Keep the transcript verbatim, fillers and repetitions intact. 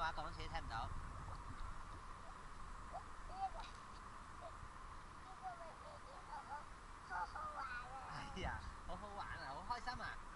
話，講多次都聽唔到。好好玩啊！哎呀，好好玩啊，好開心啊！